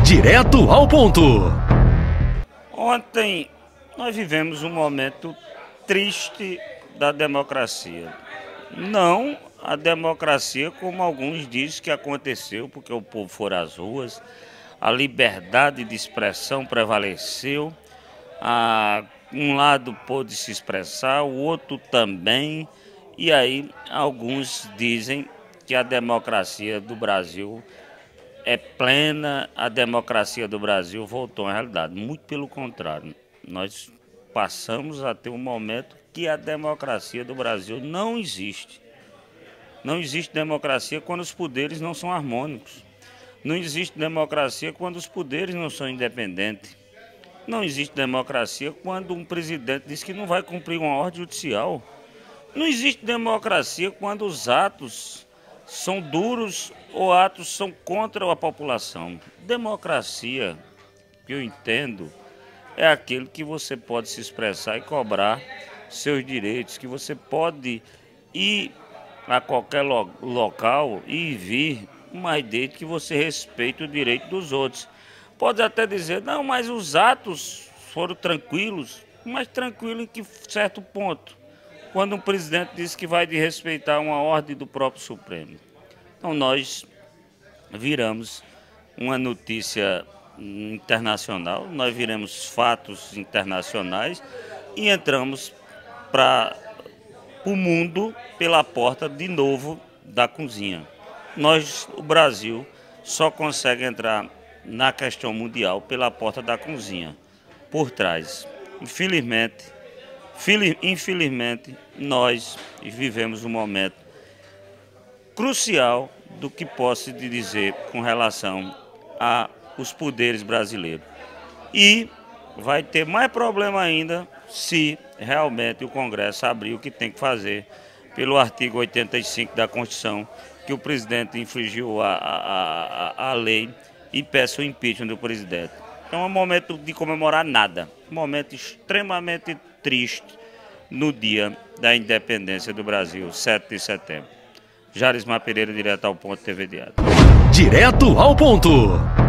Direto ao ponto. Ontem nós vivemos um momento triste da democracia. Não a democracia como alguns dizem que aconteceu, porque o povo foi às ruas, a liberdade de expressão prevaleceu, um lado pôde se expressar, o outro também, e aí alguns dizem que a democracia do Brasil é plena, a democracia do Brasil voltou à realidade. Muito pelo contrário, nós passamos a ter um momento que a democracia do Brasil não existe. Não existe democracia quando os poderes não são harmônicos. Não existe democracia quando os poderes não são independentes. Não existe democracia quando um presidente diz que não vai cumprir uma ordem judicial. Não existe democracia quando os atos são duros ou atos são contra a população. Democracia, que eu entendo, é aquele que você pode se expressar e cobrar seus direitos, que você pode ir a qualquer local e vir, mas desde que você respeite o direito dos outros. Pode até dizer, não, mas os atos foram tranquilos, mas tranquilo em que certo ponto? Quando um presidente diz que vai respeitar uma ordem do próprio Supremo. Então nós viramos uma notícia internacional, nós viramos fatos internacionais e entramos para o mundo pela porta de novo da cozinha. O Brasil, só consegue entrar na questão mundial pela porta da cozinha, por trás. Infelizmente, nós vivemos um momento crucial do que posso te dizer com relação aos poderes brasileiros. E vai ter mais problema ainda se realmente o Congresso abrir o que tem que fazer pelo artigo 85 da Constituição, que o presidente infringiu a lei e peça o impeachment do presidente. Então é um momento de comemorar nada, um momento extremamente triste no dia da independência do Brasil, 7 de setembro. Jarismar Pereira, direto ao ponto, TV Diário. Direto ao ponto.